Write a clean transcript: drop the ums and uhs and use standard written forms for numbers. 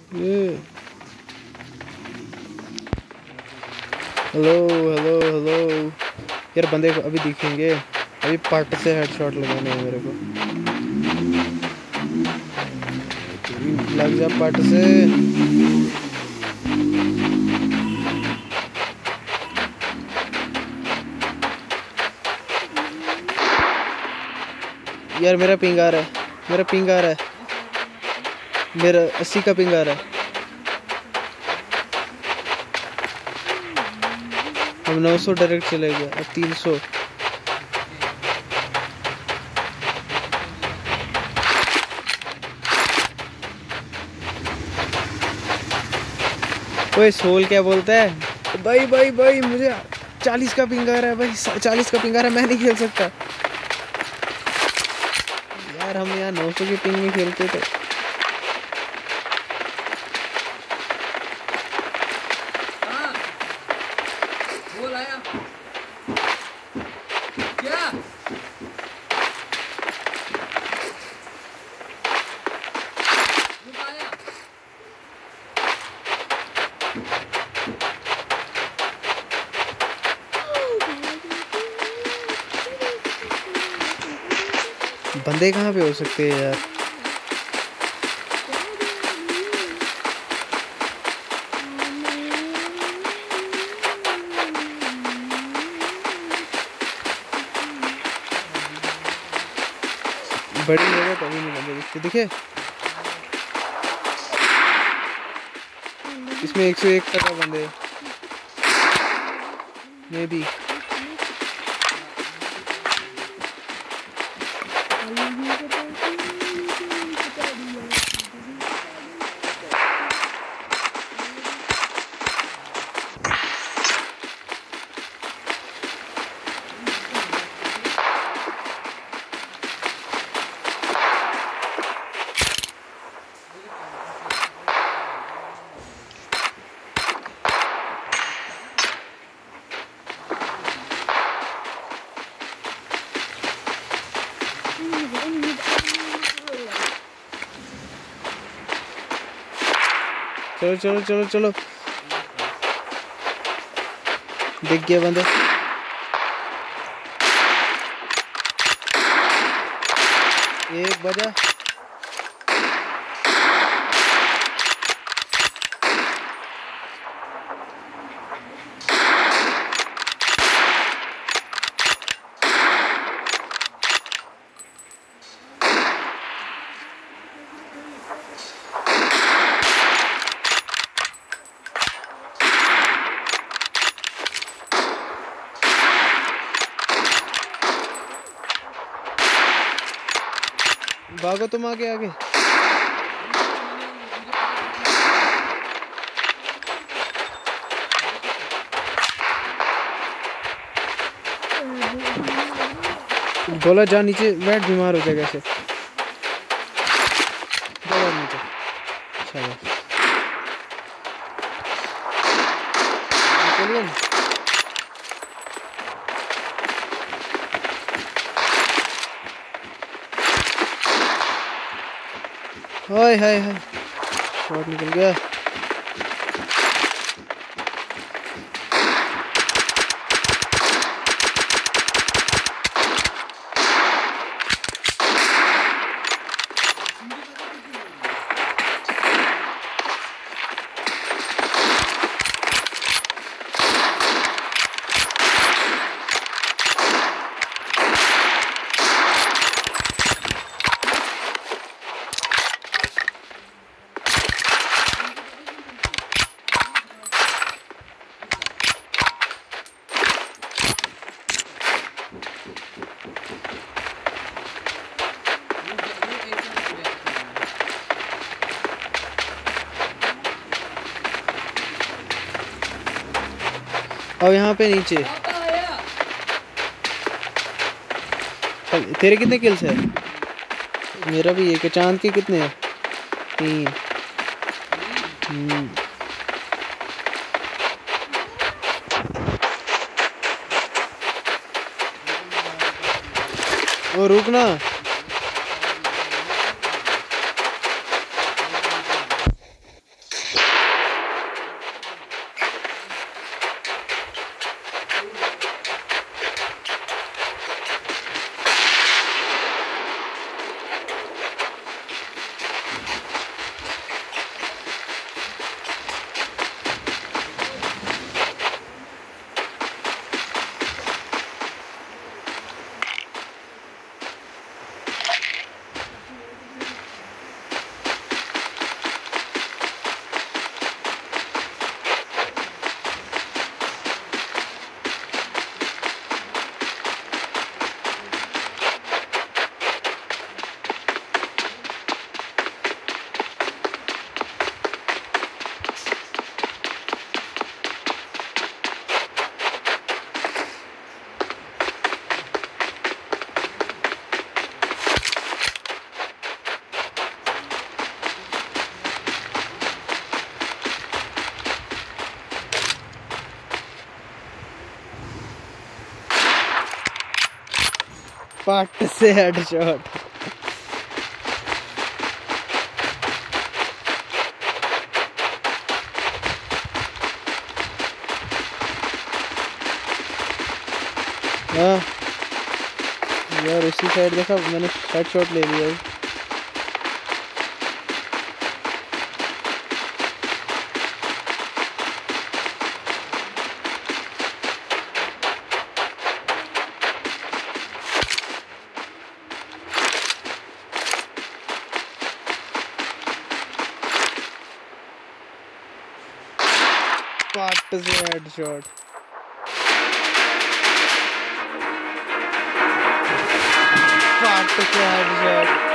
ये hello hello hello यार, बंदे अभी दिखेंगे। अभी पट से हेडशॉट लगाने हैं मेरे को। लग जा पट से। यार मेरा पिंग आ रहा है, मेरा पिंग आ रहा है, मेरा 80 का पिंग आ रहा है। हम 900 डायरेक्ट चले गए, अब 300। ओए सोल क्या बोलता है? भाई भाई भाई मुझे 40 का पिंग आ रहा है भाई, 40 का पिंग आ रहा है, मैं नहीं खेल सकता। यार हम यहाँ 900 की पिंग में खेलते थे। बंदे कहाँ पे हो सकते हैं यार? बड़ी जगह कभी नहीं बंदे दिखते। दिखे इसमें 101 बंदे मे बी। चलो चलो चलो चलो, दिख गया बंदे। एक बजा। भागो तुम आगे आगे। बोला जा नीचे बैठ, बीमार हो जाएगा ऐसे। नीचे चलो निकलिए। हाय हाय हाय, शॉट निकल गया। और यहाँ पे नीचे तेरे कितने किल्स है? मेरा भी एक है। चांद के कितने हैं? 3। वो रुकना। पट से हेडशॉट। हाँ यार उसी साइड देखा मैंने, हेडशॉट ले लिया। पट से हेडशॉट। पट से हेडशॉट।